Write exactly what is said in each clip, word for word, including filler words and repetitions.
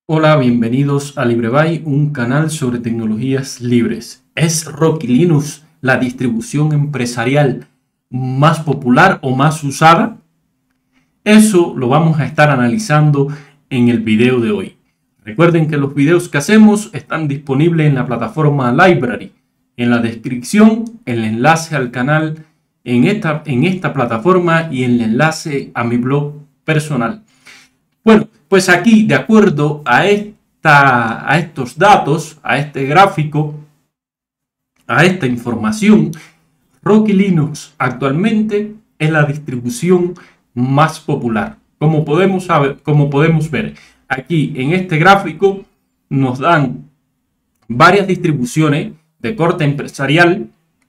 Hola, bienvenidos a LibreBuy, un canal sobre tecnologías libres. ¿Es Rocky Linux la distribución empresarial más popular o más usada? Eso lo vamos a estar analizando en el video de hoy. Recuerden que los videos que hacemos están disponibles en la plataforma Library. En la descripción, el enlace al canal en esta, en esta plataforma y el enlace a mi blog personal. Bueno, pues aquí, de acuerdo a, esta, a estos datos, a este gráfico, a esta información, Rocky Linux actualmente es la distribución más popular. Como podemos, saber, como podemos ver, aquí en este gráfico nos dan varias distribuciones de corte empresarial,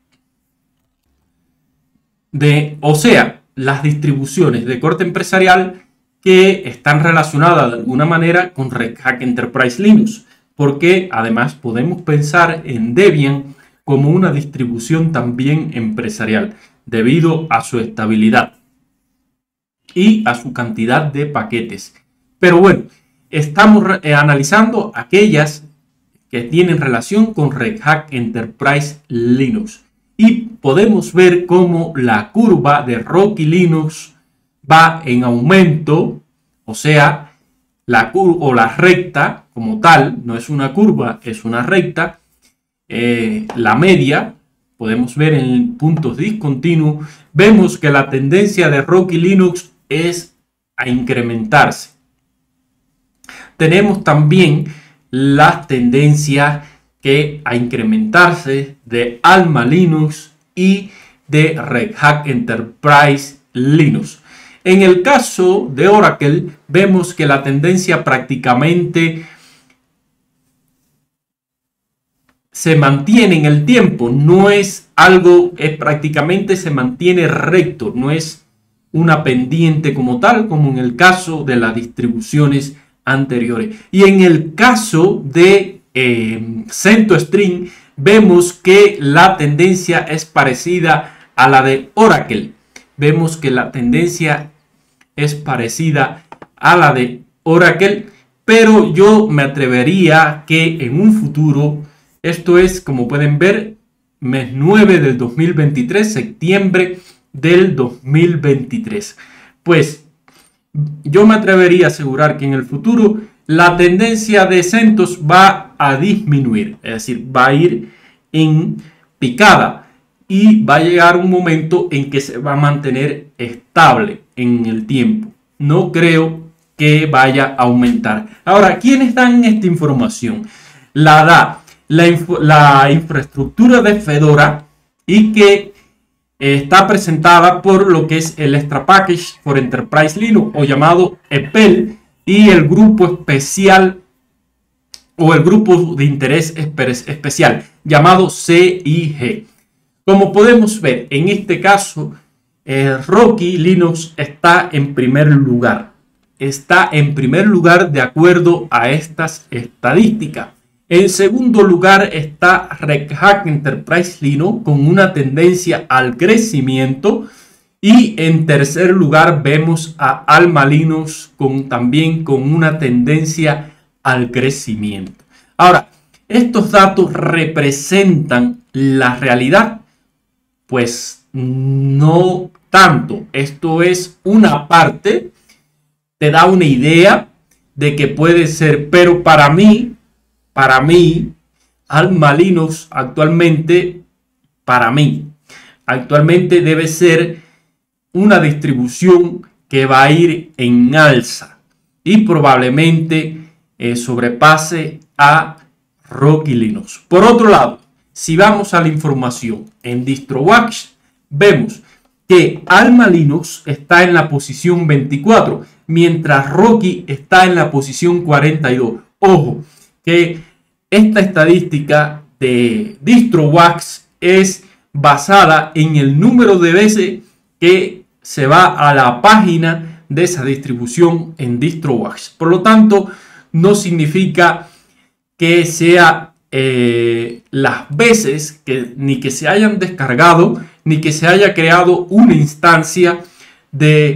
de, o sea, las distribuciones de corte empresarial que están relacionadas de alguna manera con Red Hat Enterprise Linux, porque además podemos pensar en Debian como una distribución también empresarial, debido a su estabilidad y a su cantidad de paquetes. Pero bueno, estamos eh, analizando aquellas que tienen relación con Red Hat Enterprise Linux y podemos ver cómo la curva de Rocky Linux va en aumento, o sea, la curva o la recta como tal, no es una curva, es una recta. Eh, la media, podemos ver en puntos discontinuos, vemos que la tendencia de Rocky Linux es a incrementarse. Tenemos también las tendencias que a incrementarse de Alma Linux y de Red Hat Enterprise Linux. En el caso de Oracle, vemos que la tendencia prácticamente se mantiene en el tiempo, no es algo, es prácticamente se mantiene recto, no es una pendiente como tal, como en el caso de las distribuciones anteriores. Y en el caso de eh, CentOS, vemos que la tendencia es parecida a la de Oracle. Vemos que la tendencia es parecida a la de Oracle, pero yo me atrevería que en un futuro, esto es como pueden ver, mes nueve del dos mil veintitrés, septiembre del dos mil veintitrés, pues yo me atrevería a asegurar que en el futuro la tendencia de CentOS va a disminuir, es decir, va a ir en picada. Y va a llegar un momento en que se va a mantener estable en el tiempo. No creo que vaya a aumentar. Ahora, ¿quiénes dan esta información? La da la, info, la infraestructura de Fedora y que está presentada por lo que es el Extra Package for Enterprise Linux o llamado E P E L y el grupo especial o el grupo de interés especial llamado C I G. Como podemos ver, en este caso, eh, Rocky Linux está en primer lugar. Está en primer lugar de acuerdo a estas estadísticas. En segundo lugar está Red Hat Enterprise Linux con una tendencia al crecimiento. Y en tercer lugar vemos a Alma Linux con, también con una tendencia al crecimiento. Ahora, estos datos representan la realidad. Pues no tanto. Esto es una parte, te da una idea de que puede ser, pero para mí, para mí, Alma Linux actualmente, para mí, actualmente debe ser una distribución que va a ir en alza y probablemente eh, sobrepase a Rocky Linux. Por otro lado, si vamos a la información en DistroWatch, vemos que Alma Linux está en la posición veinticuatro, mientras Rocky está en la posición cuarenta y dos. Ojo, que esta estadística de DistroWatch es basada en el número de veces que se va a la página de esa distribución en DistroWatch. Por lo tanto, no significa que sea Eh, las veces que ni que se hayan descargado ni que se haya creado una instancia de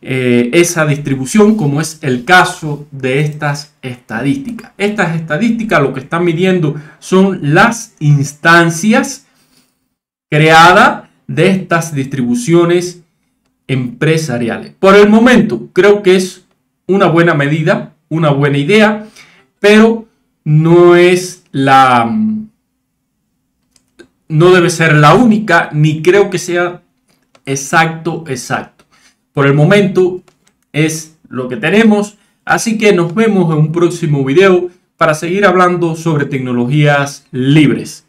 eh, esa distribución, como es el caso de estas estadísticas. Estas estadísticas lo que están midiendo son las instancias creadas de estas distribuciones empresariales. Por el momento creo que es una buena medida, una buena idea, pero no es la, no debe ser la única, ni creo que sea exacto, exacto. Por el momento es lo que tenemos, así que nos vemos en un próximo video para seguir hablando sobre tecnologías libres.